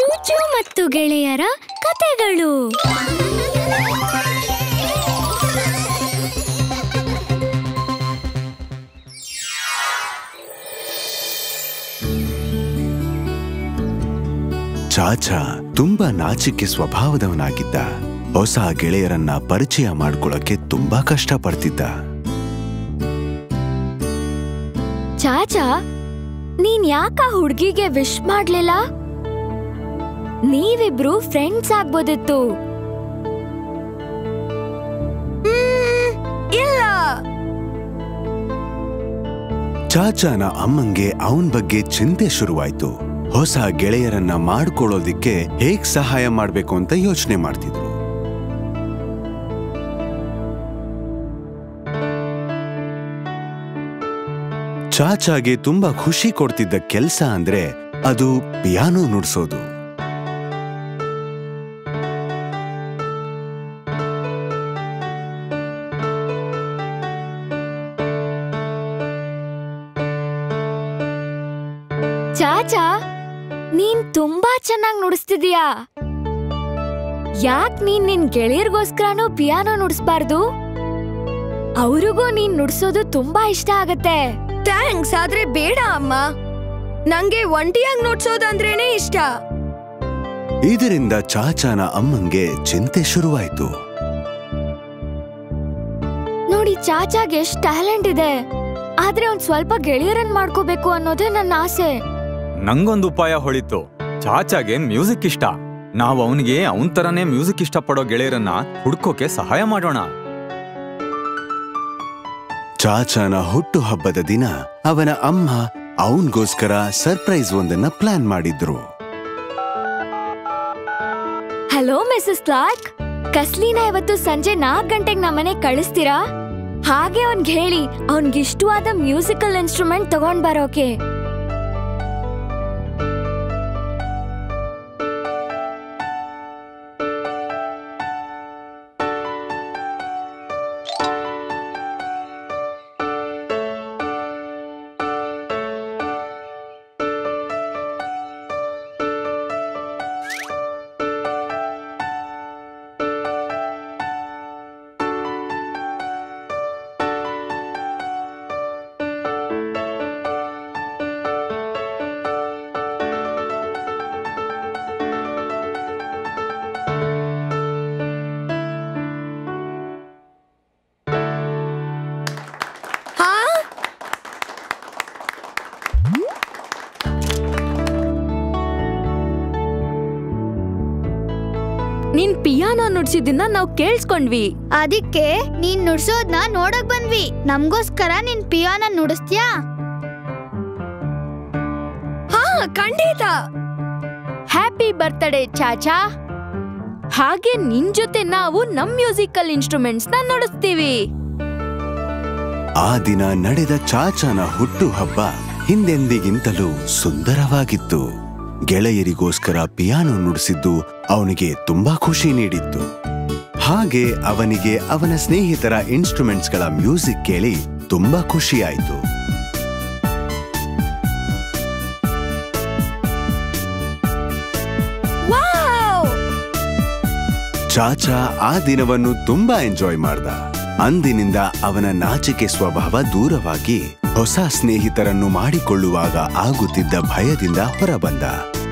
ಚೂಚು ಮತ್ತು ಗೆಳೆಯರ ಕತೆಗಳು. ಚಾಚಾ ತುಂಬಾ ನಾಚಿಕೆ ಸ್ವಭಾವದವನಾಗಿದ್ದ. ಹೊಸ ಗೆಳೆಯರನ್ನ ಪರಿಚಯ ಮಾಡ್ಕೊಳ್ಳಕ್ಕೆ ತುಂಬಾ ಕಷ್ಟ ಪಡ್ತಿದ್ದ. ಚಾಚಾ, ನೀನ್ ಯಾಕ ಹುಡ್ಗಿಗೆ ವಿಶ್ ಮಾಡ್ಲಿಲ್ಲ? ನೀವಿಬ್ರು ಫ್ರೆಂಡ್ಸ್ ಆಗ್ಬೋದಿತ್ತು. ಇಲ್ಲ. ಚಾಚಾನ ಅಮ್ಮಂಗೆ ಅವನ್ ಬಗ್ಗೆ ಚಿಂತೆ ಶುರುವಾಯ್ತು. ಹೊಸ ಗೆಳೆಯರನ್ನ ಮಾಡ್ಕೊಳ್ಳೋದಿಕ್ಕೆ ಹೇಗ್ ಸಹಾಯ ಮಾಡ್ಬೇಕು ಅಂತ ಯೋಚನೆ ಮಾಡ್ತಿದ್ರು. ಚಾಚಾಗೆ ತುಂಬಾ ಖುಷಿ ಕೊಡ್ತಿದ್ದ ಕೆಲ್ಸ ಅಂದ್ರೆ ಅದು ಪಿಯಾನೋ ನುಡ್ಸೋದು. ಚಾಚಾ, ನೀನ್ ತುಂಬಾ ಚೆನ್ನಾಗ್ ನುಡಿಸ್ತಿದೀಯಾ. ಯಾಕ್ ನೀನ್ ನಿನ್ ಗೆಳೆಯರ್ಗೋಸ್ಕರನೂ ಪಿಯಾನೋ ನುಡಿಸ್ಬಾರ್ದು? ಅವ್ರಿಗೂ ನೀನ್ ನುಡ್ಸೋದು ತುಂಬಾ ಇಷ್ಟ ಆಗತ್ತೆ. ಥ್ಯಾಂಕ್ಸ್, ಆದ್ರೆ ಬೇಡ ಅಮ್ಮ. ನಂಗೆ ಒಂಟಿಯಾಗಿ ನುಡ್ಸೋದಂದ್ರೇನೆ ಇಷ್ಟ. ಇದರಿಂದ ಚಾಚಾನ ಅಮ್ಮಂಗೆ ಚಿಂತೆ ಶುರುವಾಯ್ತು. ನೋಡಿ, ಚಾಚಾಗೆ ಎಷ್ಟ್ ಟ್ಯಾಲೆಂಟ್ ಇದೆ. ಆದ್ರೆ ಒಂದ್ ಸ್ವಲ್ಪ ಗೆಳೆಯರನ್ ಮಾಡ್ಕೋಬೇಕು ಅನ್ನೋದೇ ನನ್ನ ಆಸೆ. ನಂಗೊಂದು ಉಪಾಯ ಹೊಳಿತು. ಚಾಚಾಗೆ ಮ್ಯೂಸಿಕ್ ಇಷ್ಟ. ನಾವು ಅವನಿಗೆ ಅವನ್ ತರನೇ ಮ್ಯೂಸಿಕ್ ಇಷ್ಟಪಡೋ ಗೆಳೆಯರನ್ನ ಹುಡ್ಕೋಕೆ ಸಹಾಯ ಮಾಡೋಣ. ಚಾಚಾನ ಹುಟ್ಟು ಹಬ್ಬದ ದಿನ ಅವನ ಅಮ್ಮ ಅವನ್ಗೋಸ್ಕರ ಸರ್ಪ್ರೈಸ್ ಒಂದನ್ನ ಪ್ಲಾನ್ ಮಾಡಿದ್ರು. ಹಲೋ ಮಿಸಸ್ ಕ್ಲಾರ್ಕ್, ಕಸ್ಲಿನ ಇವತ್ತು ಸಂಜೆ 4 ಗಂಟೆಗೆ ನಮ್ಮನೆ ಕಳಿಸ್ತೀರಾ? ಹಾಗೆ ಅವ್ನ್ಗೆ ಹೇಳಿ ಅವ್ನ್ಗಿಷ್ಟವಾದ ಮ್ಯೂಸಿಕಲ್ ಇನ್ಸ್ಟ್ರೂಮೆಂಟ್ ತಗೊಂಡ್ ಬರೋಕೆ. ನೀನ್ ಪಿಯಾನೋ ನುಡ್ಸಿದ್ದನ್ನ ನಾವ್ ಕೇಳಿಸ್ಕೊಂಡ್ವಿ. ಅದಕ್ಕೆ ನೀನ್ ನುಡ್ಸೋದ್ನ ನೋಡಕ್ ಬಂದ್ವಿ. ನಮ್ಗೋಸ್ಕರ ನೀನ್ ಪಿಯಾನೋ ನುಡಿಸ್ತೀಯಾ? ಹಾ, ಖಂಡಿತ. ಹ್ಯಾಪಿ ಬರ್ತ್ಡೇ ಚಾಚಾ. ಹಾಗೆ ನಿನ್ ಜೊತೆ ನಾವು ನಮ್ ಮ್ಯೂಸಿಕಲ್ ಇನ್ಸ್ಟ್ರೂಮೆಂಟ್ಸ್ ನ ನುಡಿಸ್ತೀವಿ. ಆ ದಿನ ನಡೆದ ಚಾಚಾನ ಹುಟ್ಟು ಹಬ್ಬ ಹಿಂದೆಂದಿಗಿಂತಲೂ ಸುಂದರವಾಗಿತ್ತು. ಗೆಳೆಯರಿಗೋಸ್ಕರ ಪಿಯಾನೋ ನುಡಿಸಿದ್ದು ಅವನಿಗೆ ತುಂಬಾ ಖುಷಿ ನೀಡಿತ್ತು. ಹಾಗೆ ಅವನಿಗೆ ಅವನ ಸ್ನೇಹಿತರ ಇನ್ಸ್ಟ್ರೂಮೆಂಟ್ಸ್ಗಳ ಮ್ಯೂಸಿಕ್ ಕೇಳಿ ತುಂಬಾ ಖುಷಿಯಾಯಿತು. ಚಾಚಾ ಆ ದಿನವನ್ನು ತುಂಬಾ ಎಂಜಾಯ್ ಮಾಡ್ದ. ಅಂದಿನಿಂದ ಅವನ ನಾಚಿಕೆ ಸ್ವಭಾವ ದೂರವಾಗಿ ಹೊಸ ಸ್ನೇಹಿತರನ್ನು ಮಾಡಿಕೊಳ್ಳುವಾಗ ಆಗುತ್ತಿದ್ದ ಭಯದಿಂದ ಹೊರಬಂದ.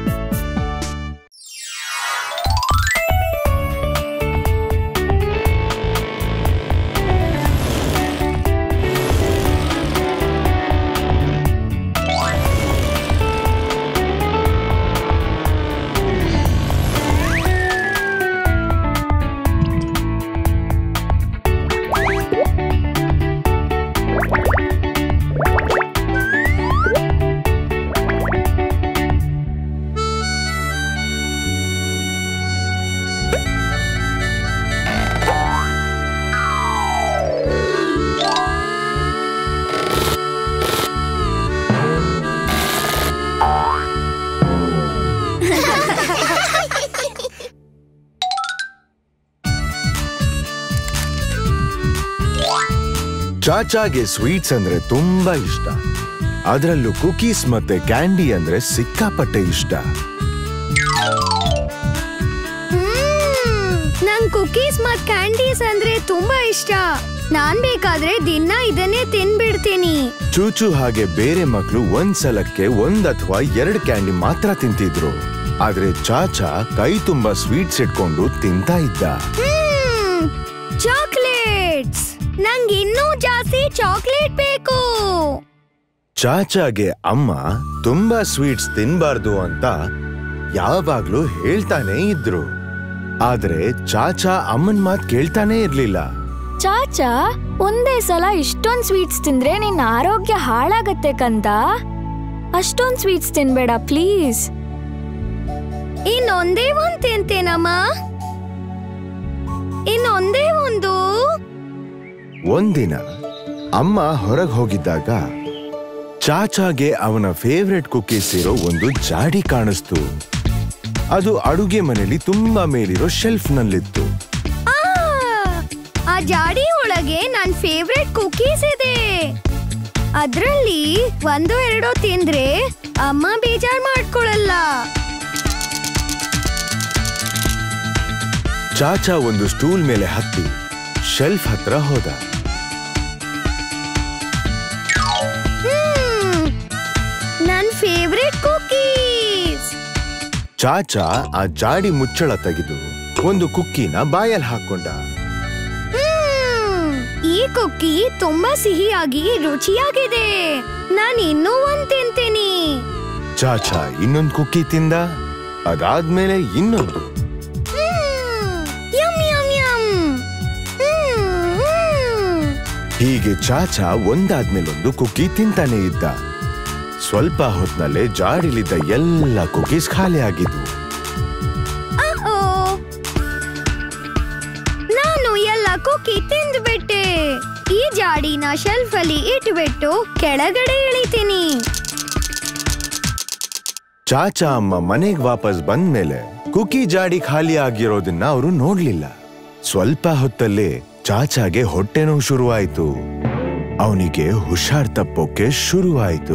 ಚಾಚಾಗೆ ಸ್ವೀಟ್ಸ್ ಅಂದ್ರೆ ತುಂಬಾ ಇಷ್ಟ. ಅದರಲ್ಲೂ ಕುಕೀಸ್ ಮತ್ತೆ ಕ್ಯಾಂಡಿ ಅಂದ್ರೆ ಸಿಕ್ಕಾಪಟ್ಟೆ ಇಷ್ಟ. ನಂಗ್ ಕುಕೀಸ್ ಮತ್ ಕ್ಯಾಂಡೀಸ್ ಅಂದ್ರೆ ತುಂಬಾ ಇಷ್ಟ. ನಾನ್ ಬೇಕಾದ್ರೆ ದಿನ ಇದನ್ನೇ ತಿನ್ಬಿಡ್ತೀನಿ. ಚೂಚು ಹಾಗೆ ಬೇರೆ ಮಕ್ಕಳು ಒಂದ್ಸಲಕ್ಕೆ 1 ಅಥವಾ 2 ಕ್ಯಾಂಡಿ ಮಾತ್ರ ತಿಂತಿದ್ರು. ಆದ್ರೆ ಚಾಚಾ ಕೈ ತುಂಬಾ ಸ್ವೀಟ್ಸ್ ಇಟ್ಕೊಂಡು ತಿಂತಾ ಇದ್ದ. ಚಾಕ್ಲೇಟ್ಸ್, ನಂಗೆ ಇನ್ನೂ ಜಾಸ್ತಿ ಚಾಕ್ಲೇಟ್ ಬೇಕು. ಚಾಚಾಗೆ ಅಮ್ಮ ತುಂಬಾ ಸ್ವೀಟ್ಸ್ ತಿನ್ಬಾರ್ದು ಅಂತ ಯಾವಾಗ್ಲೂ ಹೇಳ್ತಾನೆ ಇದ್ರು. ಆದ್ರೆ ಚಾಚಾ ಅಮ್ಮನ್ ಮಾತ್ ಕೇಳ್ತಾನೆ ಇರ್ಲಿಲ್ಲ. ಚಾಚಾ, ಒಂದೇ ಸಲ ಇಷ್ಟೊಂದ್ ಸ್ವೀಟ್ಸ್ ತಿಂದ್ರೆ ನಿನ್ನ ಆರೋಗ್ಯ ಹಾಳಾಗತ್ತೆ ಕಂದ. ಅಷ್ಟೊಂದ್ ಸ್ವೀಟ್ಸ್ ತಿನ್ಬೇಡ ಪ್ಲೀಸ್. ಇನ್ನೊಂದೇ ಒಂದ್ ತಿಂತೇನಮ್ಮ, ಇನ್ನೊಂದೇ ಒಂದು. ಒಂದಿನ ಅಮ್ಮ ಹೊರಗ್ ಹೋಗಿದ್ದಾಗ ಚಾಚಾಗೆ ಅವನ ಫೇವ್ರೆಟ್ ಕುಕೀಸ್ ಇರೋ ಒಂದು ಜಾಡಿ ಕಾಣಿಸ್ತು. ಅದು ಅಡುಗೆ ಮನೆಯಲ್ಲಿ ತುಂಬಾ ಮೇಲಿರೋ ಶೆಲ್ಫ್ ನಲ್ಲಿತ್ತು. ಆ ಜಾಡಿ ಒಳಗೆ ನನ್ ಫೇವ್ರೆಟ್ ಕುಕೀಸ್ ಇದೆ. ಅದ್ರಲ್ಲಿ 1-2 ತಿಂದ್ರೆ ಅಮ್ಮ ಬೇಜಾರ್ ಮಾಡ್ಕೊಳಲ್ಲ. ಚಾಚಾ ಒಂದು ಸ್ಟೂಲ್ ಮೇಲೆ ಹತ್ತಿ ಶೆಲ್ಫ್ ಹತ್ರ ಹೋದ. ನನ್ ಫೇವ್ರೆಟ್ ಕುಕೀಸ್. ಚಾಚಾ ಆ ಜಾಡಿ ಮುಚ್ಚಳ ತೆಗೆದು ಒಂದು ಕುಕ್ಕಿನ ಬಾಯಲ್ಲಿ ಹಾಕೊಂಡ. ಈ ಕುಕ್ಕಿ ತುಂಬಾ ಸಿಹಿಯಾಗಿ ರುಚಿಯಾಗಿದೆ. ನಾನು ಇನ್ನೂ ಒಂದ್ ತಿಂತೀನಿ. ಚಾಚಾ ಇನ್ನೊಂದು ಕುಕ್ಕಿ ತಿಂದ. ಅದಾದ್ಮೇಲೆ ಇನ್ನೊಂದು. ಹೀಗೆ ಚಾಚಾ ಒಂದಾದ್ಮೇಲೊಂದು ಕುಕ್ಕಿ ತಿಂತಾನೆ ಇದ್ದ. ಸ್ವಲ್ಪ ಹೊತ್ನಲ್ಲೇ ಜಾಡಿಲಿದ್ದ ಎಲ್ಲ ಕುಕೀಸ್ ಖಾಲಿ ಆಗಿದ್ವು. ನಾನು ಎಲ್ಲ ಕುಕ್ಕಿ ತಿಂದ್ಬಿಟ್ಟೆ. ಈ ಜಾಡಿನ ಶೆಲ್ಫ್ ಅಲ್ಲಿ ಇಟ್ಬಿಟ್ಟು ಕೆಳಗಡೆ ಇಳಿತೀನಿ. ಚಾಚಾ ಅಮ್ಮ ಮನೆಗ್ ವಾಪಸ್ ಬಂದ್ಮೇಲೆ ಕುಕಿ ಜಾಡಿ ಖಾಲಿ ಆಗಿರೋದನ್ನ ಅವರು ನೋಡ್ಲಿಲ್ಲ. ಸ್ವಲ್ಪ ಹೊತ್ತಲ್ಲೇ ಚಾಚಾಗೆ ಹೊಟ್ಟೆ ನೋವು ಶುರುವಾಯ್ತು. ಅವನಿಗೆ ಹುಷಾರ್ ತಪ್ಪೋಕೆ ಶುರುವಾಯ್ತು.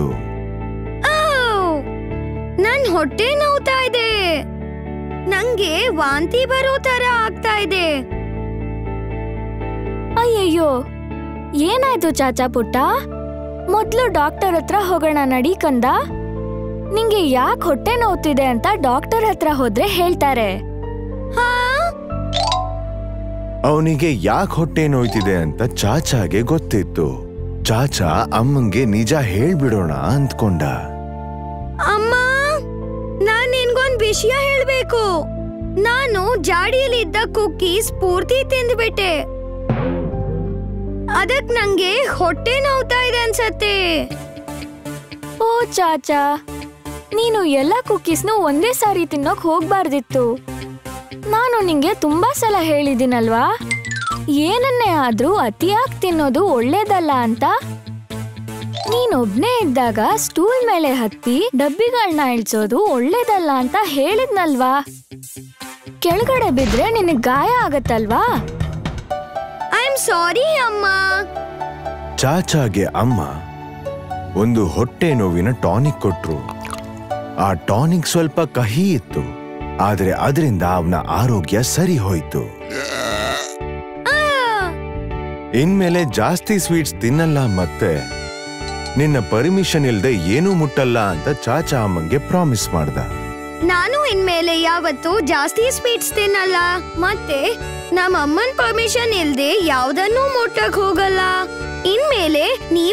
ನನ್ ಹೊಟ್ಟೆ ನೋವ್ತಾ ಇದೆ. ನಂಗೆ ವಾಂತಿ ಬರೋ ತರ ಆಗ್ತಾ ಇದೆ. ಅಯ್ಯಯ್ಯೋ, ಏನಾಯ್ತು ಚಾಚಾ ಪುಟ್ಟ? ಮೊದ್ಲು ಡಾಕ್ಟರ್ ಹತ್ರ ಹೋಗೋಣ ನಡಿ ಕಂದ. ನಿಂಗೆ ಯಾಕೆ ಹೊಟ್ಟೆ ನೋವ್ತಿದೆ ಅಂತ ಡಾಕ್ಟರ್ ಹತ್ರ ಹೋದ್ರೆ ಹೇಳ್ತಾರೆ. ಅವನಿಗೆ ಯಾಕೆ ಹೊಟ್ಟೆ ನೋಯ್ತಿದೆ ಅಂತ ಚಾಚಾಗೆ ಗೊತ್ತಿತ್ತು. ಚಾಚಾ ಅಮ್ಮಂಗೆ ನಿಜ ಹೇಳ್ಬಿಡೋಣ ಅಂದ್ಕೊಂಡ. ಅಮ್ಮ, ನಾನ್ ನಿನ್ಗೊಂದ್ ವಿಷಯ ಹೇಳ್ಬೇಕು. ನಾನು ಜಾಡಿಯಲ್ಲಿದ್ದ ಕುಕ್ಕೀಸ್ ಪೂರ್ತಿ ತಿಂದ್ಬಿಟ್ಟೆ. ಅದಕ್ ನಂಗೆ ಹೊಟ್ಟೆ ನೋವ್ತಾ ಇದೆ ಅನ್ಸತ್ತೆ. ಓ ಚಾಚಾ, ನೀನು ಎಲ್ಲ ಕುಕ್ಕೀಸ್ನು ಒಂದೇ ಸಾರಿ ತಿನ್ನೋಕ್ ಹೋಗ್ಬಾರ್ದಿತ್ತು. ನಾನು ನಿಂಗೆ ತುಂಬಾ ಸಲ ಹೇಳಿದ್ದೀನಲ್ವಾ, ಏನನ್ನೇ ಆದ್ರೂ ಅತಿಯಾಗಿ ತಿನ್ನೋದು ಒಳ್ಳೇದಲ್ಲ ಅಂತ. ನೀನೊಬ್ನೇ ಇದ್ದಾಗ ಸ್ಟೂಲ್ ಮೇಲೆ ಹತ್ತಿ ಡಬ್ಬಿಗಳನ್ನ ಇಳ್ಸೋದು ಒಳ್ಳೇದಲ್ಲ ಅಂತ ಹೇಳಿದ್ನಲ್ವಾ. ಕೆಳಗಡೆ ಬಿದ್ರೆ ನಿನಗ್ ಗಾಯ ಆಗತ್ತಲ್ವಾ. ಐ ಆಮ್ ಸಾರಿ ಅಮ್ಮ. ಚಾಚಾಗೆ ಅಮ್ಮ ಒಂದು ಹೊಟ್ಟೆ ನೋವಿನ ಟಾನಿಕ್ ಕೊಟ್ರು. ಆ ಟಾನಿಕ್ ಸ್ವಲ್ಪ ಕಹಿ ಇತ್ತು, ಆದ್ರೆ ಅದರಿಂದ ಅವನ ಆರೋಗ್ಯ ಸರಿ ಹೋಯ್ತು. ಇನ್ಮೇಲೆ ಜಾಸ್ತಿ ಸ್ವೀಟ್ಸ್ ತಿನ್ನಲ್ಲ ಮತ್ತೆ ನಿನ್ನ ಪರ್ಮಿಷನ್ ಇಲ್ದೆ ಏನೂ ಮುಟ್ಟಲ್ಲ ಅಂತ ಚಾಚಾ ಅಮ್ಮಂಗೆ ಪ್ರಾಮಿಸ್ ಮಾಡ್ದ. ನಾನು ಇನ್ಮೇಲೆ ಯಾವತ್ತೂ ಜಾಸ್ತಿ ಸ್ವೀಟ್ಸ್ ತಿನ್ನಲ್ಲ, ಮತ್ತೆ ನಮ್ಮ ಅಮ್ಮನ್ ಪರ್ಮಿಷನ್ ಇಲ್ದೆ ಯಾವ್ದನ್ನೂ ಮುಟ್ಟಕ್ ಹೋಗಲ್ಲ. ಇನ್ಮೇಲೆ ನೀ